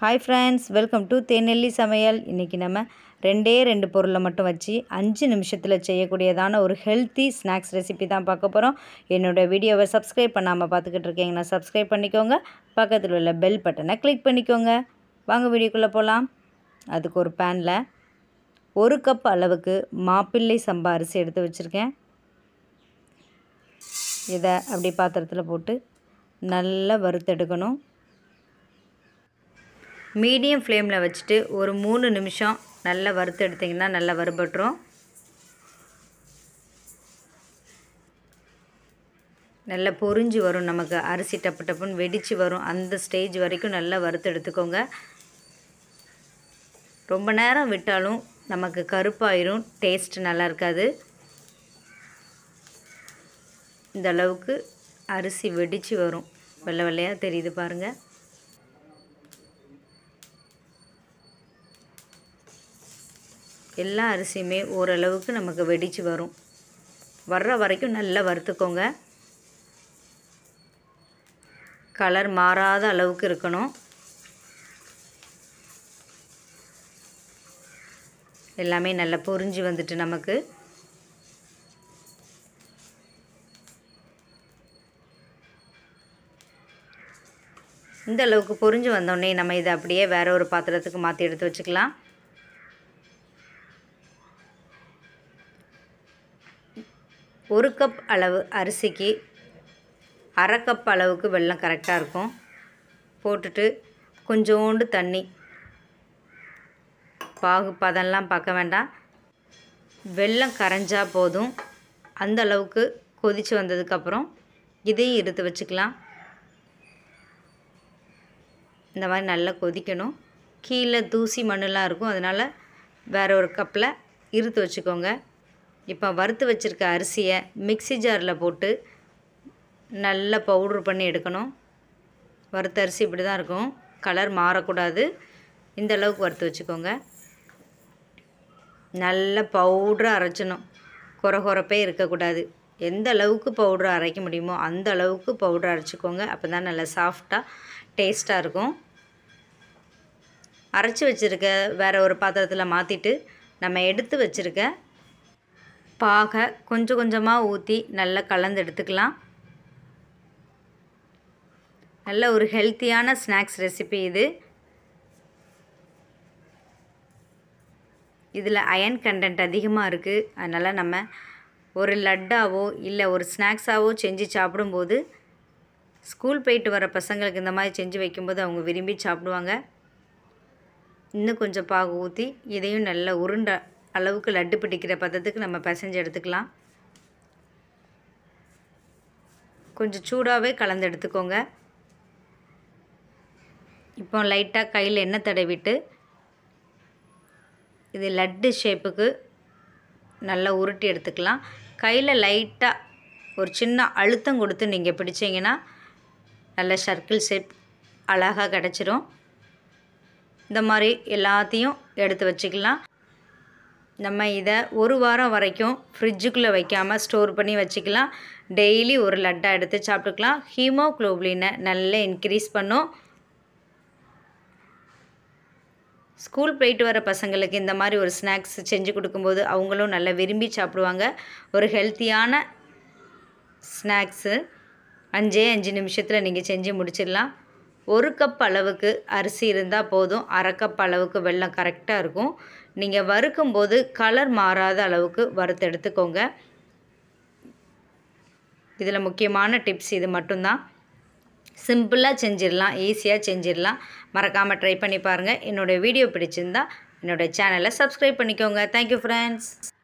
Hi friends, welcome to Thennelli samayal. இன்னைக்கு நம்ம ரெண்டு பொருளை மட்டும் வச்சு 5 நிமிஷத்துல செய்யக்கூடியதான ஒரு ஹெல்தி ஸ்நாக்ஸ் ரெசிபி தான் பார்க்க போறோம். என்னோட வீடியோவை சப்ஸ்கிரைப் பண்ணாம பார்த்துக்கிட்டு இருக்கீங்கன்னா சப்ஸ்கிரைப் பண்ணிக்கோங்க. பக்கத்துல உள்ள பெல் பட்டனை கிளிக் பண்ணிக்கோங்க. வாங்க வீடியோக்குள்ள போலாம். அதுக்கு ஒரு panல 1 கப் அளவுக்கு மாப்பிள்ளை சம்பா அரிசி எடுத்து வச்சிருக்கேன். இத அப்படி பாத்திரத்துல போட்டு நல்லா வறுத்தெடுக்கணும். மீடியம் ஃப்ளேமில் வச்சுட்டு ஒரு 3 நிமிஷம் நல்லா வறுத்து எடுத்திங்கன்னா நல்லா வறுபட்டுரும். நல்லா பொரிஞ்சு வரும், நமக்கு அரிசி டப்பு டப்புன்னு வெடிச்சு வரும். அந்த ஸ்டேஜ் வரைக்கும் நல்லா வறுத்து எடுத்துக்கோங்க. ரொம்ப நேரம் விட்டாலும் நமக்கு கருப்பாயிரும், டேஸ்ட் நல்லா இருக்காது. இந்த அளவுக்கு அரிசி வெடிச்சு வரும், வெள்ளை வெள்ளையாக தெரியுது பாருங்கள். எல்லா அரிசியுமே ஓரளவுக்கு நமக்கு வெடிச்சு வரும். வர்ற வரைக்கும் நல்லா வறுத்துக்கோங்க. கலர் மாறாத அளவுக்கு இருக்கணும். எல்லாமே நல்லா பொரிஞ்சு வந்துட்டு நமக்கு. இந்த அளவுக்கு பொரிஞ்சு வந்தோடனே நம்ம இதை அப்படியே வேற ஒரு பாத்திரத்துக்கு மாற்றி எடுத்து வச்சுக்கலாம். ஒரு கப் அளவு அரிசிக்கு அரை கப் அளவுக்கு வெல்லம் கரெக்டாக இருக்கும். போட்டுட்டு கொஞ்சோண்டு தண்ணி, பாகு பதம்லாம் பார்க்க வேண்டாம், வெல்லம் கரைஞ்சா போதும். அந்த அளவுக்கு கொதித்து வந்ததுக்கப்புறம் இதையும் எடுத்து வச்சுக்கலாம். இந்த மாதிரி நல்லா கொதிக்கணும். கீழே தூசி மண்ணெலாம் இருக்கும், அதனால் வேற ஒரு கப்பில் இருத்து வச்சுக்கோங்க. இப்போ வறுத்து வச்சுருக்க அரிசியை மிக்ஸி ஜாரில் போட்டு நல்லா பவுட்ரு பண்ணி எடுக்கணும். வறுத்த அரிசி இப்படி தான் இருக்கும், கலர் மாறக்கூடாது. இந்த அளவுக்கு வறுத்து வச்சுக்கோங்க. நல்ல பவுட்ராக அரைச்சணும், கொரகொரப்பே இருக்கக்கூடாது. எந்த அளவுக்கு பவுட்ரு அரைக்க முடியுமோ அந்த அளவுக்கு பவுட்ரு அரைச்சிக்கோங்க. அப்போ தான் நல்லா சாஃப்டாக டேஸ்ட்டாக இருக்கும். அரைச்சி வச்சுருக்க வேறு ஒரு பாத்திரத்தில் மாற்றிட்டு நம்ம எடுத்து வச்சுருக்க பாகை கொஞ்சம் கொஞ்சமாக ஊற்றி நல்லா கலந்து எடுத்துக்கலாம். நல்ல ஒரு ஹெல்த்தியான ஸ்நாக்ஸ் ரெசிபி இது. இதில் அயன் கண்டென்ட் அதிகமாக இருக்குது. அதனால் நம்ம ஒரு லட்டாவோ இல்லை ஒரு ஸ்நாக்ஸாவோ செஞ்சு சாப்பிடும்போது ஸ்கூல் போயிட்டு வர பசங்களுக்கு இந்த மாதிரி செஞ்சு வைக்கும்போது அவங்க விரும்பி சாப்பிடுவாங்க. இன்னும் கொஞ்சம் பாகு ஊற்றி இதையும் நல்லா உருண்டை அளவுக்கு லட்டு பிடிக்கிற பதத்துக்கு நம்ம பிசைஞ்சு எடுத்துக்கலாம். கொஞ்சம் சூடாகவே கலந்து எடுத்துக்கோங்க. இப்போ லைட்டாக கையில் எண்ணெய் தடவிட்டு இது லட்டு ஷேப்புக்கு நல்லா உருட்டி எடுத்துக்கலாம். கையில் லைட்டாக ஒரு சின்ன அழுத்தம் கொடுத்து நீங்கள் பிடிச்சிங்கன்னா நல்ல சர்க்கிள் ஷேப் அழகாக கிடச்சிரும். இந்த மாதிரி எல்லாத்தையும் எடுத்து வச்சுக்கலாம். நம்ம இதை ஒரு வாரம் வரைக்கும் ஃப்ரிட்ஜுக்குள்ளே வைக்காமல் ஸ்டோர் பண்ணி வச்சுக்கலாம். டெய்லி ஒரு லட்டாக எடுத்து சாப்பிட்டுக்கலாம். ஹீமோக்ளோபினை நல்லா இன்க்ரீஸ் பண்ணும். ஸ்கூல் போயிட்டு வர பசங்களுக்கு இந்த மாதிரி ஒரு ஸ்நாக்ஸ் செஞ்சு கொடுக்கும்போது அவங்களும் நல்லா விரும்பி சாப்பிடுவாங்க. ஒரு ஹெல்த்தியான ஸ்நாக்ஸு 5 நிமிஷத்தில் நீங்கள் செஞ்சு முடிச்சிடலாம். 1 கப் அளவுக்கு அரிசி இருந்தால் போதும். அரை கப் அளவுக்கு வெல்லம் கரெக்டாக இருக்கும். நீங்கள் வறுக்கும்போது கலர் மாறாத அளவுக்கு வறுத்து எடுத்துக்கோங்க. இதில் முக்கியமான டிப்ஸ் இது மட்டும்தான். சிம்பிளாக செஞ்சிடலாம், ஈஸியாக செஞ்சிடலாம். மறக்காமல் ட்ரை பண்ணி பாருங்கள். என்னோடய வீடியோ பிடிச்சிருந்தா என்னோடய சேனலை சப்ஸ்கிரைப் பண்ணிக்கோங்க. Thank you friends.